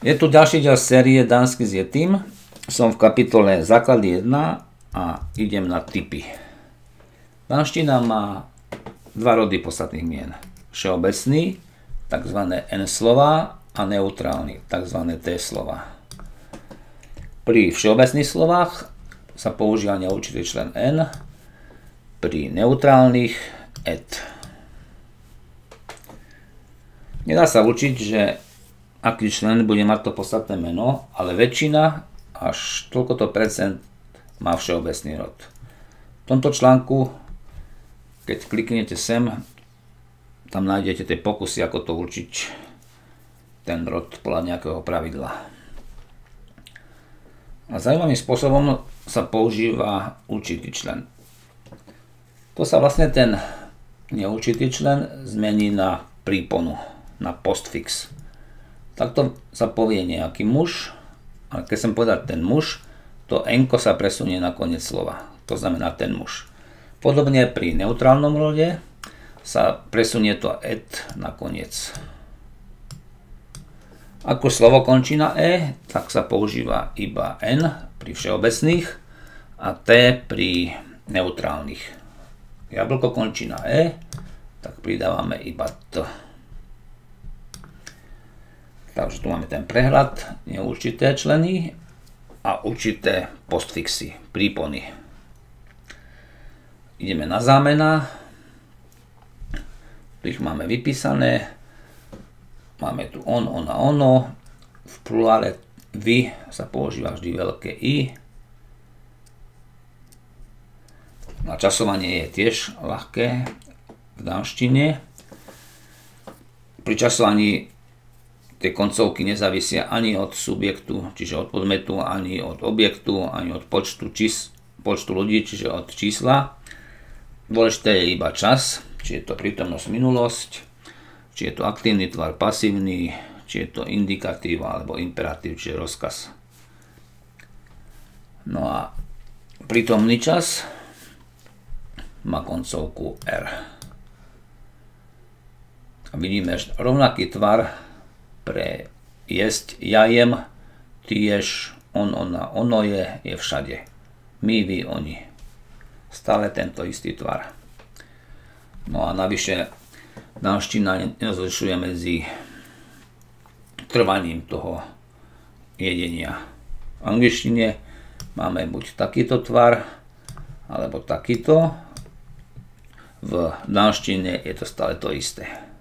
Je tu ďalší diel série Dánsky s Yetim. Som v kapitole Základy 1 a idem na typy. Dánština má dva rody podstatných mien. Všeobecný, tzv. N slova, a neutrálny, tzv. T slova. Pri všeobecných slovách sa používa neurčitý člen N, pri neutrálnych et. Nedá sa určiť, že aký člen bude mať to podstatné meno, ale väčšina, až toľkoto percent, má všeobecný rod. V tomto článku, keď kliknete sem, tam nájdete tie pokusy, ako to určiť, ten rod podľa nejakého pravidla. A zaujímavým spôsobom sa používa určitý člen. To sa vlastne ten neurčitý člen zmení na príponu, na postfix. Takto sa povie nejaký muž, a keď som povedal ten muž, to enko sa presunie na koniec slova. To znamená ten muž. Podobne pri neutrálnom rode sa presunie to et na koniec. Ako slovo končí na e, tak sa používa iba n pri všeobecných a t pri neutrálnych. Jablko končí na e, tak pridávame iba t. Takže tu máme ten prehľad, neurčité členy a určité postfixy, prípony. Ideme na zámena. Tu ich máme vypísané. Máme tu on, ona, ono. V plurále vy sa používa vždy veľké i. Načasovanie je tiež ľahké v dánštine. Pri časovaní tie koncovky nezávisia ani od subjektu, čiže od podmetu, ani od objektu, ani od počtu ľudí, čiže od čísla. Dôležité je iba čas, či je to prítomnosť, minulosť, či je to aktívny tvar, pasívny, či je to indikatív alebo imperatív, čiže rozkaz. No a prítomný čas má koncovku R. A vidíme, že rovnaký tvar pre jesť, ja jem, ty ješ, on, ona, ono je všade. My, vy, oni. Stále tento istý tvar. No a navyše dánština nerozlišuje medzi trvaním toho jedenia. V angličtine máme buď takýto tvar, alebo takýto. V dánštine je to stále to isté.